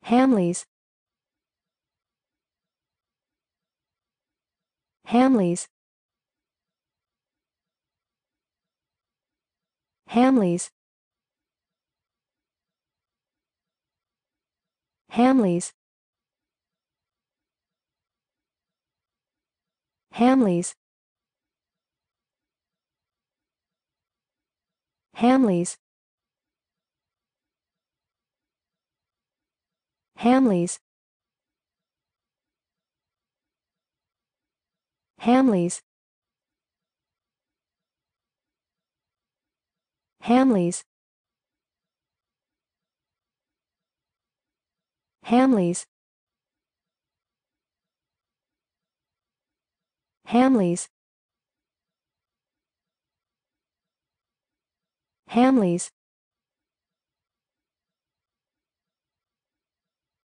Hamleys. Hamleys. Hamleys. Hamleys. Hamleys. Hamleys. Hamleys. Hamleys. Hamleys. Hamleys. Hamleys. Hamleys.